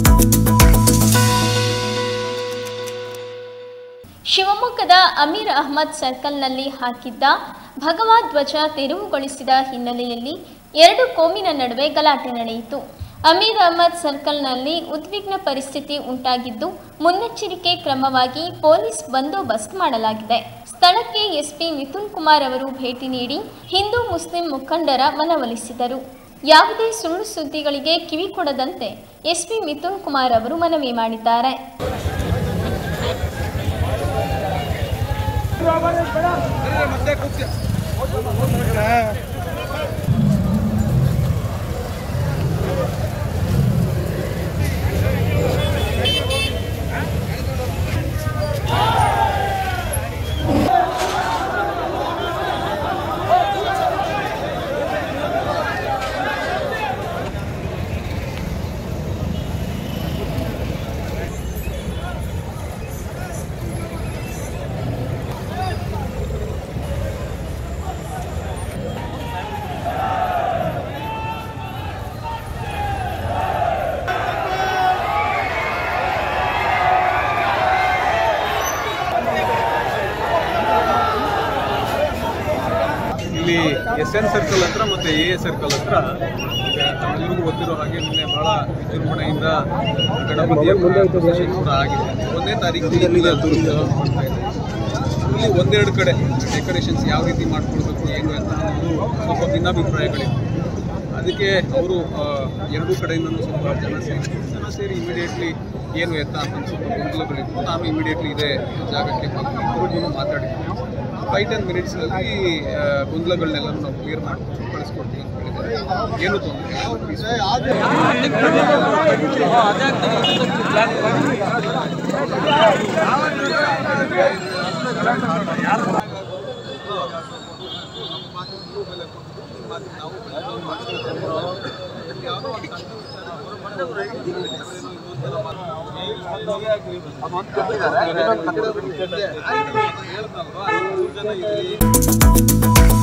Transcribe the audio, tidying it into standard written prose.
ಶಿವಮೊಗ್ಗದ ಅಮೀರ್ ಅಹ್ಮದ್ ಸರ್ಕಲ್ನಲ್ಲಿ ಹಾಕಿದ್ದ ಭಗವಧ್ವಜ ತೆರವುಗೊಳಿಸಿದ ಹಿನ್ನೆಲೆಯಲ್ಲಿ ಎರಡು ಕೋಮಿನ ನಡುವೆ ಗಲಾಟೆ ನಡೆಯಿತು. ಅಮೀರ್ ಅಹ್ಮದ್ ಸರ್ಕಲ್ನಲ್ಲಿ ಉದ್ವಿಗ್ನ ಪರಿಸ್ಥಿತಿ ಉಂಟಾಗಿದ್ದು, ಮುನ್ನೆಚ್ಚರಿಕೆ ಕ್ರಮವಾಗಿ ಪೊಲೀಸ್ ಬಂದೋಬಸ್ತ್ ಮಾಡಲಾಗಿದೆ. ಸ್ಥಳಕ್ಕೆ ಎಸ್ಪಿ ಮಿಥುನ್ ಕುಮಾರ್ ಅವರು ಭೇಟಿ ನೀಡಿ ಹಿಂದೂ ಮುಸ್ಲಿಂ ಮುಖಂಡರ ಮನವೊಲಿಸಿದರು. ಯಾವುದೇ ಸುಳ್ಳು ಸುದ್ದಿಗಳಿಗೆ ಕಿವಿ ಕೊಡದಂತೆ ಎಸ್ಪಿ ಮಿಥುನ್ ಕುಮಾರ್ ಅವರು ಮನವಿ ಮಾಡಿದ್ದಾರೆ. ಇಲ್ಲಿ SN ಸರ್ಕಲ್ ಹತ್ರ ಮತ್ತು AA ಸರ್ಕಲ್ ಹತ್ರ ಎಲ್ಲರಿಗೂ ಗೊತ್ತಿರೋ ಹಾಗೆ ನಿನ್ನೆ ಬಹಳ ವಿಜೃಂಭಣೆಯಿಂದ ಗಣಪತಿಯ ಪ್ರತಿಷ್ಠೆ ಕೂಡ ಆಗಿದೆ. 1ನೇ ತಾರೀಕು ಇಲ್ಲಿ ಒಂದೆರಡು ಕಡೆ ಡೆಕೋರೇಷನ್ಸ್ ಯಾವ ರೀತಿ ಮಾಡ್ಕೊಳ್ಬೇಕು ಏನು ಅಂತ ಅನ್ನೋದು ಸ್ವಲ್ಪ ಭಿನ್ನಾಭಿಪ್ರಾಯಗಳಿವೆ. ಅದಕ್ಕೆ ಅವರು ಎರಡೂ ಕಡೆಯಿಂದಲೂ ಸ್ವಲ್ಪ ಜನ ಸೇರಿ ಇಮಿಡಿಯೇಟ್ಲಿ ಏನು ಎತ್ತ ಅಂತ ಸ್ವಲ್ಪ ಗೊಂದಲಗಳಿತ್ತು. ನಾನು ಇಮಿಡಿಯೇಟ್ಲಿ ಇದೇ ಜಾಗಕ್ಕೆ ಇಬ್ಬರಿಗೂ ಮಾತಾಡಿದ್ದೀನಿ. 5-10 ಮಿನಿಟ್ಸ್ನಲ್ಲಿ ಗೊಂದಲಗಳನ್ನೆಲ್ಲರೂ ನಾವು ಕ್ಲಿಯರ್ ಮಾಡ್ಕೊಂಡು ಕಳಿಸ್ಕೊಡ್ತೀವಿ ಅಂತ ಹೇಳಿದ್ದಾರೆ. ಏನು ತೊಂದರೆ ಹೇಳ್ತಾರಲ್ವಾ